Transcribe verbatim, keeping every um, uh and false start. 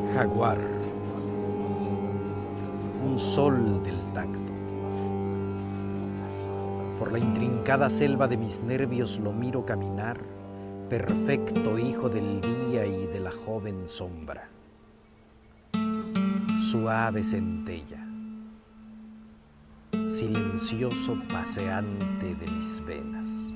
Jaguar, un sol del tacto. Por la intrincada selva de mis nervios lo miro caminar, perfecto hijo del día y de la joven sombra. Suave centella, silencioso paseante de mis venas.